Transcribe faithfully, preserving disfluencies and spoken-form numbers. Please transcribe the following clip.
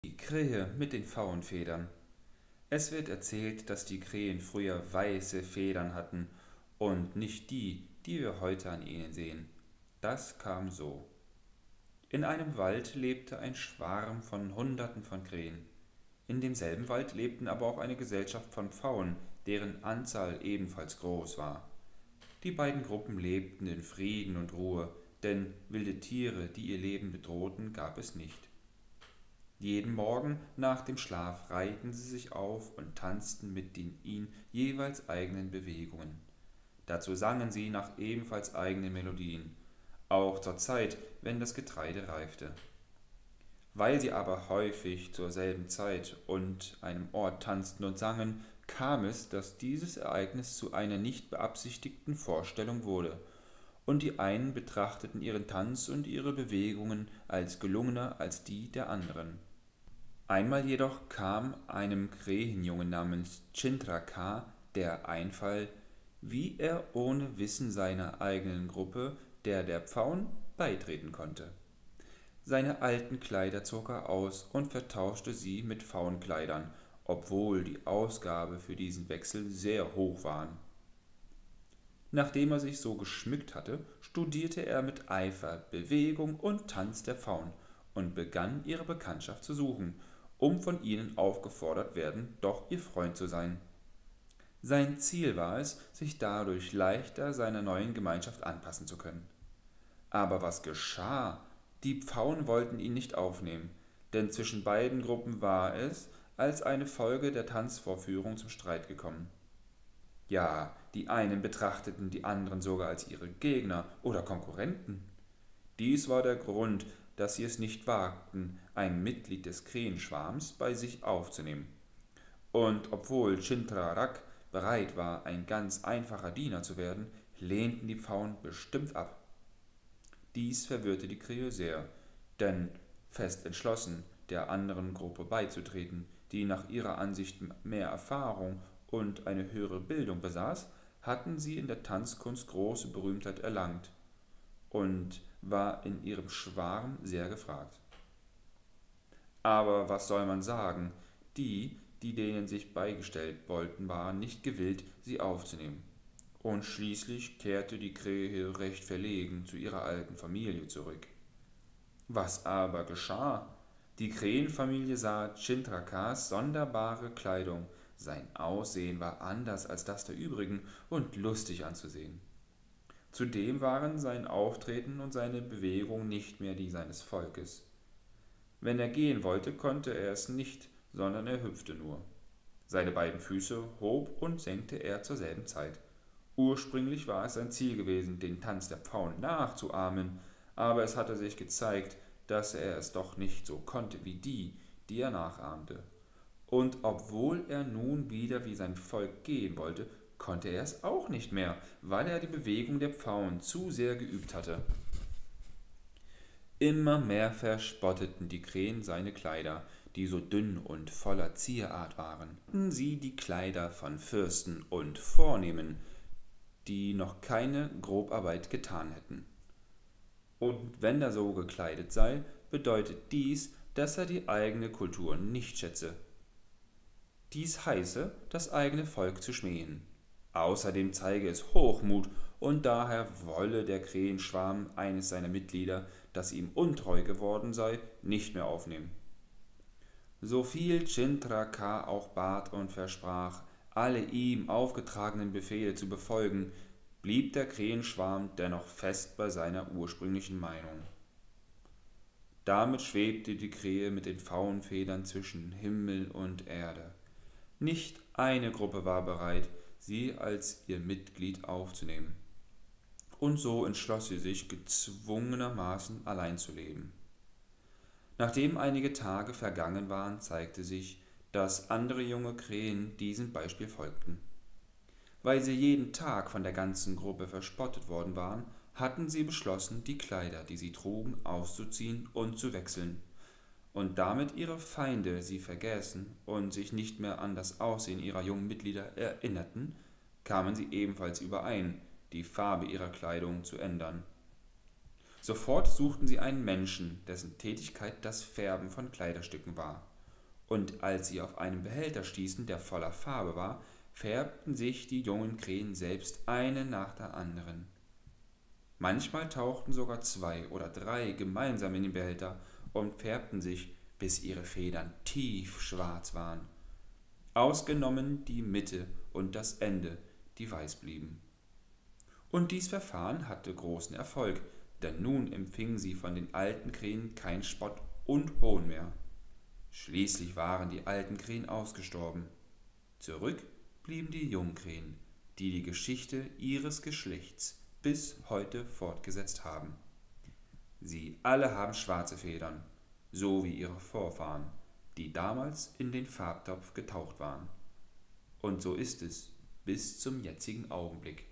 Die Krähe mit den Pfauenfedern. Es wird erzählt, dass die Krähen früher weiße Federn hatten und nicht die, die wir heute an ihnen sehen. Das kam so. In einem Wald lebte ein Schwarm von Hunderten von Krähen. In demselben Wald lebten aber auch eine Gesellschaft von Pfauen, deren Anzahl ebenfalls groß war. Die beiden Gruppen lebten in Frieden und Ruhe, denn wilde Tiere, die ihr Leben bedrohten, gab es nicht. Jeden Morgen nach dem Schlaf reihten sie sich auf und tanzten mit den ihnen jeweils eigenen Bewegungen. Dazu sangen sie nach ebenfalls eigenen Melodien, auch zur Zeit, wenn das Getreide reifte. Weil sie aber häufig zur selben Zeit und einem Ort tanzten und sangen, kam es, dass dieses Ereignis zu einer nicht beabsichtigten Vorstellung wurde, und die einen betrachteten ihren Tanz und ihre Bewegungen als gelungener als die der anderen. Einmal jedoch kam einem Krähenjungen namens Chintraka der Einfall, wie er ohne Wissen seiner eigenen Gruppe, der der Pfauen, beitreten konnte. Seine alten Kleider zog er aus und vertauschte sie mit Pfauenkleidern, obwohl die Ausgabe für diesen Wechsel sehr hoch war. Nachdem er sich so geschmückt hatte, studierte er mit Eifer Bewegung und Tanz der Pfauen und begann ihre Bekanntschaft zu suchen, um von ihnen aufgefordert werden, doch ihr Freund zu sein. Sein Ziel war es, sich dadurch leichter seiner neuen Gemeinschaft anpassen zu können. Aber was geschah? Die Pfauen wollten ihn nicht aufnehmen, denn zwischen beiden Gruppen war es, als eine Folge der Tanzvorführung zum Streit gekommen. Ja, die einen betrachteten die anderen sogar als ihre Gegner oder Konkurrenten. Dies war der Grund, dass sie es nicht wagten, ein Mitglied des Krähenschwarms bei sich aufzunehmen. Und obwohl Chintrarak bereit war, ein ganz einfacher Diener zu werden, lehnten die Pfauen bestimmt ab. Dies verwirrte die Krähe sehr, denn fest entschlossen, der anderen Gruppe beizutreten, die nach ihrer Ansicht mehr Erfahrung und eine höhere Bildung besaß, hatten sie in der Tanzkunst große Berühmtheit erlangt und war in ihrem Schwarm sehr gefragt. Aber was soll man sagen, die, die denen sich beigestellt wollten, waren nicht gewillt, sie aufzunehmen. Und schließlich kehrte die Krähe recht verlegen zu ihrer alten Familie zurück. Was aber geschah? Die Krähenfamilie sah Chintrakas sonderbare Kleidung, sein Aussehen war anders als das der übrigen und lustig anzusehen. Zudem waren sein Auftreten und seine Bewegung nicht mehr die seines Volkes. Wenn er gehen wollte, konnte er es nicht, sondern er hüpfte nur. Seine beiden Füße hob und senkte er zur selben Zeit. Ursprünglich war es sein Ziel gewesen, den Tanz der Pfauen nachzuahmen, aber es hatte sich gezeigt, dass er es doch nicht so konnte wie die, die er nachahmte. Und obwohl er nun wieder wie sein Volk gehen wollte, konnte er es auch nicht mehr, weil er die Bewegung der Pfauen zu sehr geübt hatte. Immer mehr verspotteten die Krähen seine Kleider, die so dünn und voller Zierart waren. Sie die Kleider von Fürsten und Vornehmen, die noch keine Grobarbeit getan hätten. Und wenn er so gekleidet sei, bedeutet dies, dass er die eigene Kultur nicht schätze. Dies heiße, das eigene Volk zu schmähen. Außerdem zeige es Hochmut, und daher wolle der Krähenschwarm eines seiner Mitglieder, das ihm untreu geworden sei, nicht mehr aufnehmen. So viel Chintraka auch bat und versprach, alle ihm aufgetragenen Befehle zu befolgen, blieb der Krähenschwarm dennoch fest bei seiner ursprünglichen Meinung. Damit schwebte die Krähe mit den Pfauenfedern zwischen Himmel und Erde. Nicht eine Gruppe war bereit, sie als ihr Mitglied aufzunehmen. Und so entschloss sie sich, gezwungenermaßen allein zu leben. Nachdem einige Tage vergangen waren, zeigte sich, dass andere junge Krähen diesem Beispiel folgten. Weil sie jeden Tag von der ganzen Gruppe verspottet worden waren, hatten sie beschlossen, die Kleider, die sie trugen, auszuziehen und zu wechseln. Und damit ihre Feinde sie vergessen und sich nicht mehr an das Aussehen ihrer jungen Mitglieder erinnerten, kamen sie ebenfalls überein, die Farbe ihrer Kleidung zu ändern. Sofort suchten sie einen Menschen, dessen Tätigkeit das Färben von Kleiderstücken war. und als sie auf einen Behälter stießen, der voller Farbe war, färbten sich die jungen Krähen selbst eine nach der anderen. Manchmal tauchten sogar zwei oder drei gemeinsam in den Behälter und färbten sich, bis ihre Federn tiefschwarz waren, ausgenommen die Mitte und das Ende, die weiß blieben. Und dies Verfahren hatte großen Erfolg, denn nun empfingen sie von den alten Krähen kein Spott und Hohn mehr. Schließlich waren die alten Krähen ausgestorben. Zurück blieben die Jungkrähen, die die Geschichte ihres Geschlechts bis heute fortgesetzt haben. Sie alle haben schwarze Federn, so wie ihre Vorfahren, die damals in den Farbtopf getaucht waren. Und so ist es bis zum jetzigen Augenblick.